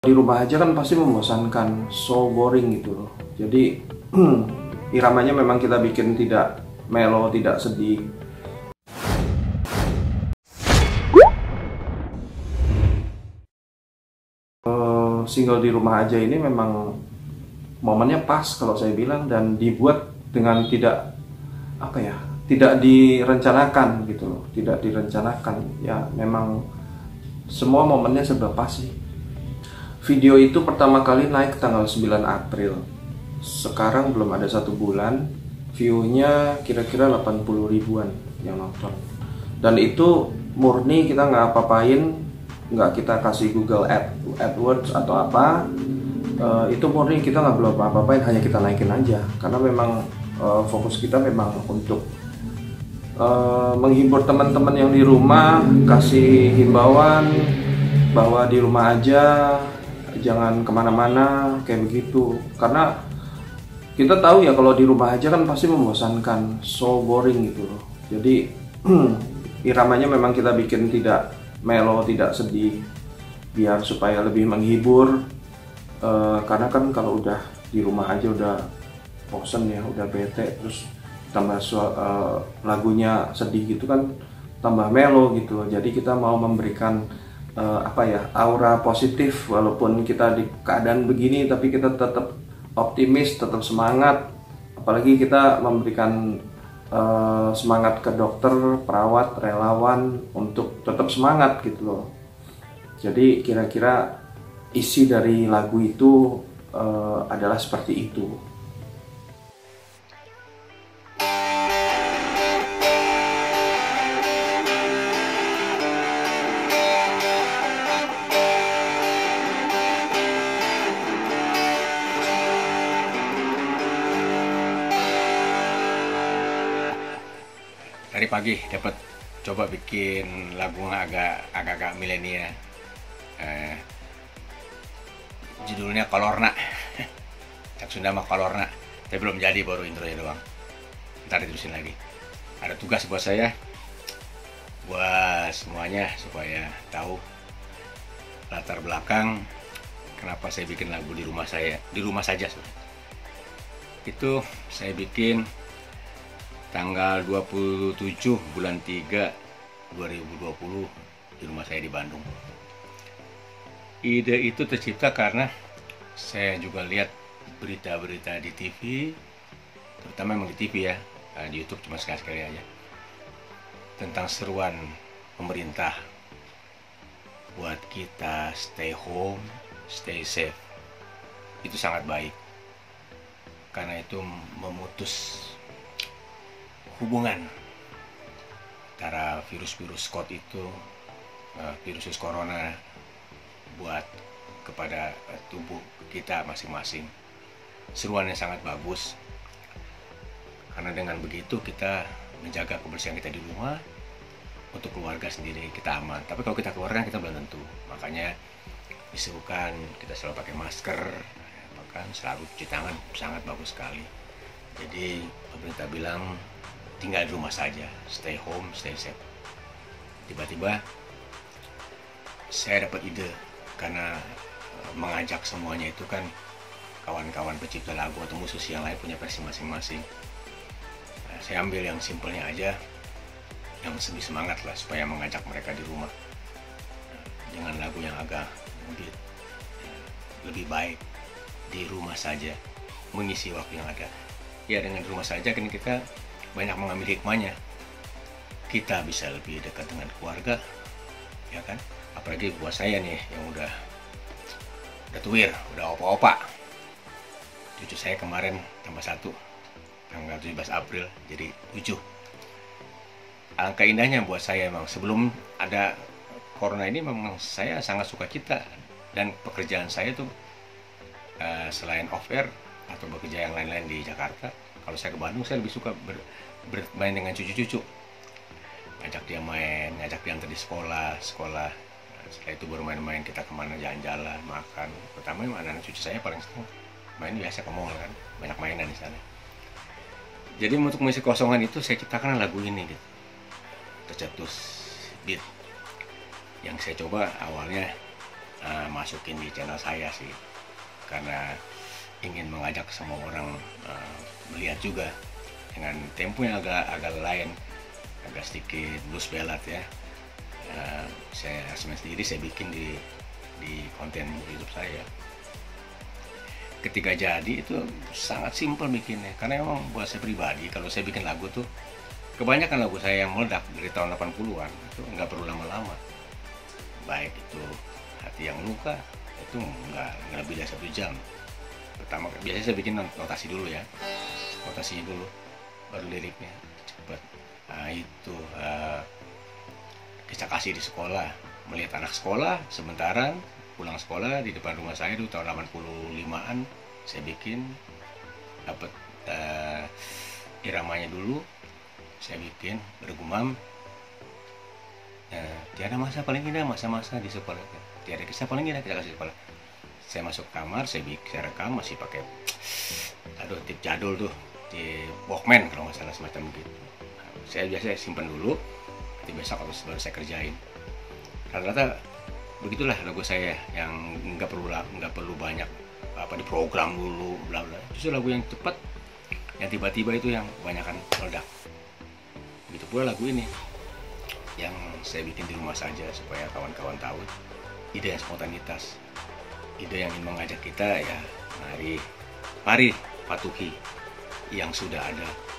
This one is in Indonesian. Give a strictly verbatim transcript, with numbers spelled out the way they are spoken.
Di rumah aja kan pasti membosankan, so boring gitu loh. Jadi iramanya memang kita bikin tidak melo, tidak sedih. Uh, single di rumah aja ini memang momennya pas kalau saya bilang, dan dibuat dengan tidak apa ya, tidak direncanakan gitu loh, tidak direncanakan ya, memang semua momennya serba pas sih. Video itu pertama kali naik tanggal sembilan April. Sekarang belum ada satu bulan, view-nya kira-kira delapan puluh ribuan yang nonton. Dan itu murni kita nggak apa-apain, nggak kita kasih Google Ad, AdWords atau apa. Uh, itu murni kita nggak belum apa-apain, hanya kita naikin aja. Karena memang uh, fokus kita memang untuk uh, menghibur teman-teman yang di rumah, kasih himbauan bahwa di rumah aja, jangan kemana-mana kayak begitu. Karena kita tahu ya kalau di rumah aja kan pasti membosankan, so boring gitu loh. Jadi iramanya memang kita bikin tidak melo, tidak sedih, biar supaya lebih menghibur. E, karena kan kalau udah di rumah aja udah bosen ya, udah bete, terus tambah e, lagunya sedih gitu kan, tambah melo gitu loh. Jadi kita mau memberikan Uh, apa ya, aura positif, walaupun kita di keadaan begini tapi kita tetap optimis, tetap semangat. Apalagi kita memberikan uh, semangat ke dokter, perawat, relawan untuk tetap semangat gitu loh. Jadi kira-kira isi dari lagu itu uh, adalah seperti itu. Tadi pagi dapat coba bikin lagu agak agak-agak milenial, eh, judulnya Kolorna. Cak Sunda mah Kolorna, tapi belum jadi, baru intronya doang. Ntar diterusin lagi. Ada tugas buat saya, buat semuanya, supaya tahu latar belakang kenapa saya bikin lagu di rumah saya, di rumah saja. Itu saya bikin tanggal dua puluh tujuh bulan tiga dua ribu dua puluh di rumah saya di Bandung. Ide itu tercipta karena saya juga lihat berita-berita di T V, terutama memang di T V ya, di YouTube cuma sekali-sekali aja, tentang seruan pemerintah buat kita stay home, stay safe. Itu sangat baik, karena itu memutus hubungan antara virus-virus C O V I D itu, virus corona, buat kepada tubuh kita masing-masing. Seruannya sangat bagus, karena dengan begitu kita menjaga kebersihan kita di rumah. Untuk keluarga sendiri kita aman, tapi kalau kita keluar kan kita belum tentu. Makanya disuruhkan kita selalu pakai masker, bahkan selalu cuci tangan, sangat bagus sekali. Jadi pemerintah bilang tinggal di rumah saja, stay home, stay safe. Tiba-tiba saya dapat ide, karena mengajak semuanya itu kan kawan-kawan pencipta lagu atau musisi yang lain punya versi masing-masing. Nah, saya ambil yang simpelnya aja, yang lebih semangat lah, supaya mengajak mereka di rumah dengan lagu yang agak lebih, lebih baik, di rumah saja, mengisi waktu yang ada. Ya, dengan di rumah saja kan kita banyak mengambil hikmahnya. Kita bisa lebih dekat dengan keluarga, ya kan? Apalagi buat saya nih yang udah udah tuir, udah opa-opa. Cucu saya kemarin tambah satu, tanggal tujuh belas April, jadi tujuh. Alangkah indahnya buat saya emang, sebelum ada corona ini memang saya sangat suka cita, dan pekerjaan saya tuh uh, selain off air atau bekerja yang lain-lain di Jakarta, kalau saya ke Bandung saya lebih suka ber, bermain dengan cucu-cucu, ngajak dia main, ngajak dia antar di sekolah, sekolah. Setelah itu baru main-main, kita kemana, jalan-jalan, makan. Pertama anak-anak cucu saya paling senang main biasa ke mall kan, banyak mainan di sana. Jadi untuk mengisi kosongan itu saya ciptakan lagu ini gitu, Tercetus Beat, yang saya coba awalnya uh, masukin di channel saya sih, karena ingin mengajak semua orang uh, melihat juga dengan tempo yang agak agak lain, agak sedikit blues ballad ya. Uh, saya sendiri saya bikin di di konten YouTube saya. Ketika jadi itu sangat simpel bikinnya, karena emang buat saya pribadi kalau saya bikin lagu tuh kebanyakan lagu saya yang meledak dari tahun delapan puluhan itu nggak perlu lama-lama. Baik itu Hati Yang Luka itu nggak nggak lebih dari satu jam. Pertama biasanya saya bikin notasi dulu ya, notasinya dulu baru liriknya cepet. Nah itu uh, Kisah Kasih di Sekolah, melihat anak sekolah sementaran pulang sekolah di depan rumah saya itu tahun delapan puluh limaan saya bikin, dapat uh, iramanya dulu saya bikin bergumam, uh, tiada masa paling indah masa-masa di sekolah, tiada kisah paling indah kisah kasih di sekolah. Saya masuk kamar, saya bikin, saya rekam masih pakai aduh tip jadul tuh di Walkman kalau nggak salah semacam gitu. Nah, saya biasa simpan dulu, nanti besok harus baru saya kerjain. Rata-rata begitulah lagu saya yang nggak perlu nggak perlu banyak apa di program dulu bla bla. Justru lagu yang cepat yang tiba-tiba itu yang kebanyakan meledak. Begitu pula lagu ini yang saya bikin di rumah saja supaya kawan-kawan tahu ide yang spontanitas, ide yang ingin mengajak kita ya mari mari patuhi yang sudah ada.